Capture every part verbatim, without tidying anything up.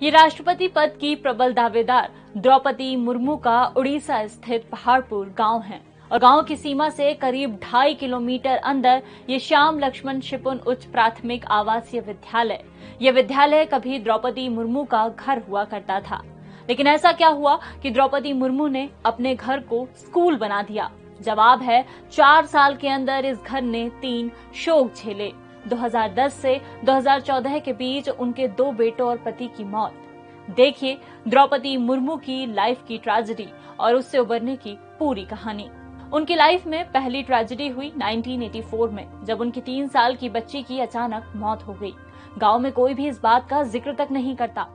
ये राष्ट्रपति पद की प्रबल दावेदार द्रौपदी मुर्मू का उड़ीसा स्थित पहाड़पुर गांव है और गांव की सीमा से करीब ढाई किलोमीटर अंदर ये श्याम लक्ष्मण शिपुन उच्च प्राथमिक आवासीय विद्यालय ये विद्यालय कभी द्रौपदी मुर्मू का घर हुआ करता था। लेकिन ऐसा क्या हुआ कि द्रौपदी मुर्मू ने अपने घर को स्कूल बना दिया? जवाब है, चार साल के अंदर इस घर ने तीन शोक झेले। दो हज़ार दस से दो हज़ार चौदह के बीच उनके दो बेटों और पति की मौत। देखिए द्रौपदी मुर्मू की लाइफ की ट्रेजेडी और उससे उबरने की पूरी कहानी। उनकी लाइफ में पहली ट्रेजेडी हुई उन्नीस सौ चौरासी में, जब उनकी तीन साल की बच्ची की अचानक मौत हो गई। गांव में कोई भी इस बात का जिक्र तक नहीं करता।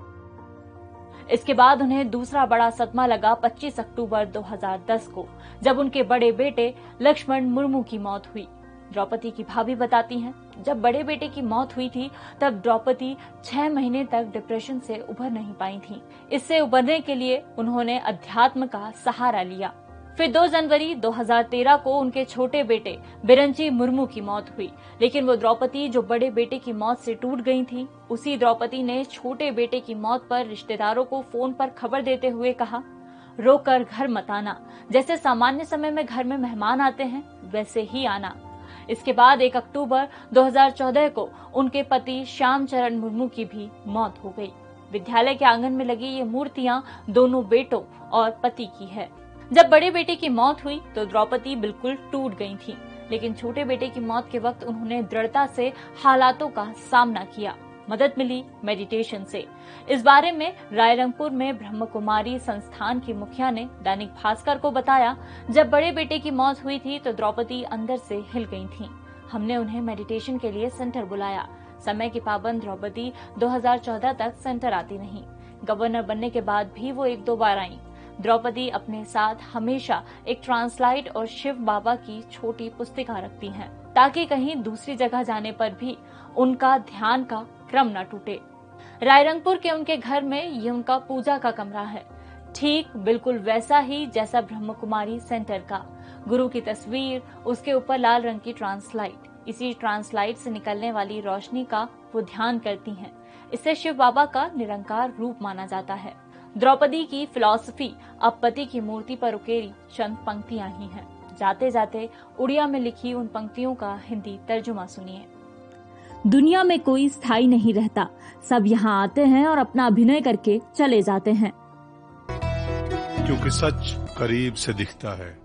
इसके बाद उन्हें दूसरा बड़ा सदमा लगा पच्चीस अक्टूबर दो हज़ार दस को, जब उनके बड़े बेटे लक्ष्मण मुर्मू की मौत हुई। द्रौपदी की भाभी बताती हैं, जब बड़े बेटे की मौत हुई थी तब द्रौपदी छह महीने तक डिप्रेशन से उभर नहीं पाई थी। इससे उबरने के लिए उन्होंने अध्यात्म का सहारा लिया। फिर दो जनवरी दो हज़ार तेरह को उनके छोटे बेटे बिरंची मुर्मू की मौत हुई। लेकिन वो द्रौपदी जो बड़े बेटे की मौत से टूट गई थी, उसी द्रौपदी ने छोटे बेटे की मौत पर रिश्तेदारों को फोन पर खबर देते हुए कहा, रोकर घर मत आना, जैसे सामान्य समय में घर में मेहमान आते हैं वैसे ही आना। इसके बाद एक अक्टूबर दो हज़ार चौदह को उनके पति श्याम चरण मुर्मू की भी मौत हो गई। विद्यालय के आंगन में लगी ये मूर्तियां दोनों बेटों और पति की है। जब बड़े बेटे की मौत हुई तो द्रौपदी बिल्कुल टूट गई थी, लेकिन छोटे बेटे की मौत के वक्त उन्होंने दृढ़ता से हालातों का सामना किया। मदद मिली मेडिटेशन से। इस बारे में रायरंगपुर में ब्रह्म कुमारी संस्थान की मुखिया ने दैनिक भास्कर को बताया, जब बड़े बेटे की मौत हुई थी तो द्रौपदी अंदर से हिल गई थी। हमने उन्हें मेडिटेशन के लिए सेंटर बुलाया। समय की पाबंद द्रौपदी दो हज़ार चौदह तक सेंटर आती नहीं। गवर्नर बनने के बाद भी वो एक दो बार आई। द्रौपदी अपने साथ हमेशा एक ट्रांसलाइट और शिव बाबा की छोटी पुस्तिका रखती हैं, ताकि कहीं दूसरी जगह जाने पर भी उनका ध्यान का क्रम न टूटे। रायरंगपुर के उनके घर में ये उनका पूजा का कमरा है, ठीक बिल्कुल वैसा ही जैसा ब्रह्म कुमारी सेंटर का। गुरु की तस्वीर, उसके ऊपर लाल रंग की ट्रांसलाइट। इसी ट्रांसलाइट से निकलने वाली रोशनी का वो ध्यान करती हैं। इससे शिव बाबा का निरंकार रूप माना जाता है। द्रौपदी की फिलॉसफी अब पति की मूर्ति पर उकेरी चंद पंक्तियां ही हैं। जाते जाते उड़िया में लिखी उन पंक्तियों का हिंदी तर्जुमा सुनिए। दुनिया में कोई स्थायी नहीं रहता, सब यहाँ आते हैं और अपना अभिनय करके चले जाते हैं। क्योंकि सच करीब से दिखता है,